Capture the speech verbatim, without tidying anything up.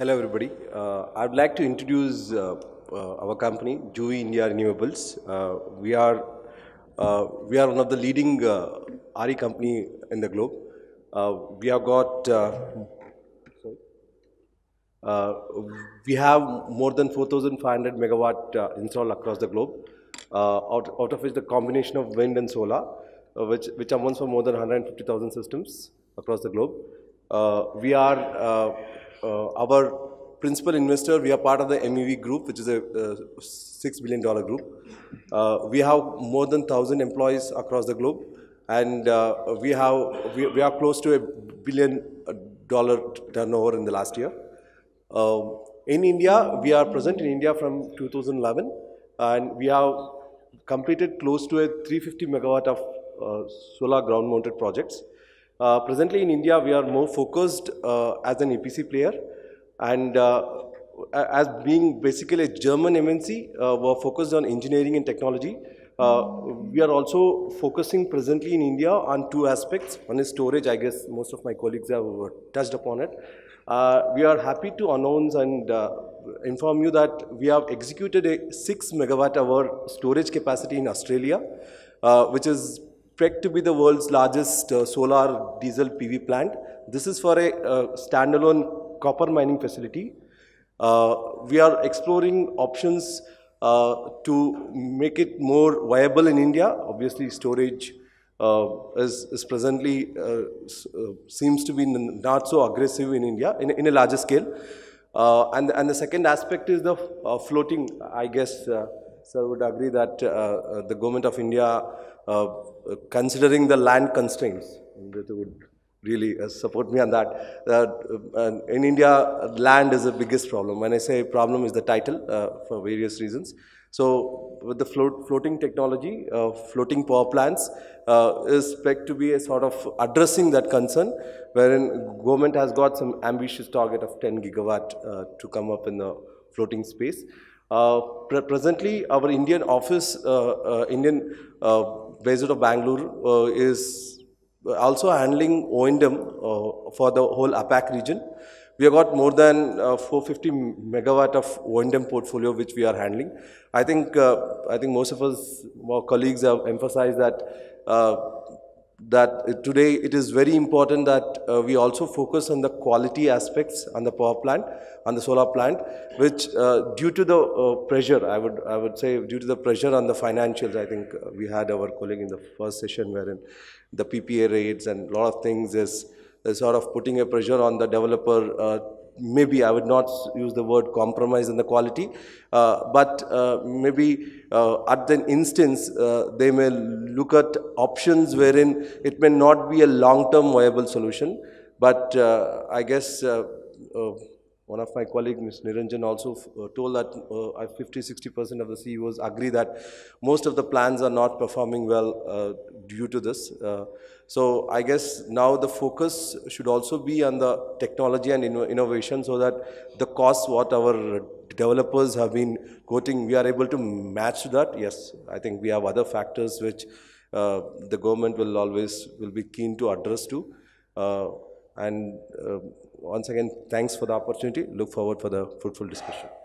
Hello everybody. Uh, I'd like to introduce uh, uh, our company, Jui India Renewables. Uh, we are uh, we are one of the leading uh, R E company in the globe. Uh, we have got uh, uh, we have more than four thousand five hundred megawatt uh, installed across the globe, uh, out, out of which the combination of wind and solar, uh, which, which amounts for more than one hundred fifty thousand systems across the globe. Uh, we are, uh, uh, our principal investor, we are part of the M E V group, which is a uh, six billion dollar group. Uh, we have more than one thousand employees across the globe, and uh, we, have, we, we are close to a billion dollar turnover in the last year. Uh, in India, we are present in India from two thousand eleven, and we have completed close to a three hundred fifty megawatt of uh, solar ground-mounted projects. Uh, presently in India, we are more focused uh, as an E P C player, and uh, as being basically a German M N C, uh, we are focused on engineering and technology. Uh, we are also focusing presently in India on two aspects. One is storage. I guess most of my colleagues have touched upon it. Uh, we are happy to announce and uh, inform you that we have executed a six megawatt hour storage capacity in Australia, uh, which is expected to be the world's largest uh, solar diesel P V plant. This is for a uh, standalone copper mining facility. Uh, we are exploring options uh, to make it more viable in India. Obviously, storage uh, is, is presently uh, uh, seems to be not so aggressive in India in, in a larger scale. Uh, and, and the second aspect is the uh, floating. I guess uh, sir would agree that uh, uh, the government of India, uh, considering the land constraints, would really uh, support me on that. Uh, uh, in India, land is the biggest problem. When I say problem, is the title uh, for various reasons. So with the float, floating technology, uh, floating power plants uh, is expected to be a sort of addressing that concern, wherein government has got some ambitious target of ten gigawatt uh, to come up in the floating space. Uh, pre presently, our Indian office, uh, uh, Indian uh, based out of Bangalore, uh, is also handling O and M uh, for the whole APAC region. We have got more than uh, four hundred fifty megawatt of O and M portfolio which we are handling. I think uh, I think most of us, our colleagues, have emphasized that uh, that today it is very important that uh, we also focus on the quality aspects on the power plant, on the solar plant, which uh, due to the uh, pressure, I would I would say due to the pressure on the financials, I think uh, we had our colleague in the first session wherein the P P A rates and a lot of things is, is sort of putting a pressure on the developer. Uh, maybe I would not use the word compromise in the quality, uh, but uh, maybe uh, at the instance uh, they may look at options wherein it may not be a long-term viable solution. But uh, I guess uh, uh, one of my colleagues, Miz Niranjan, also uh, told that uh, fifty to sixty percent of the C E Os agree that most of the plans are not performing well uh, due to this. Uh, so I guess now the focus should also be on the technology and inno innovation, so that the costs what our developers have been quoting, we are able to match that. Yes, I think we have other factors which uh, the government will always will be keen to address to. Uh, and uh, once again, thanks for the opportunity. Look forward for the fruitful discussion.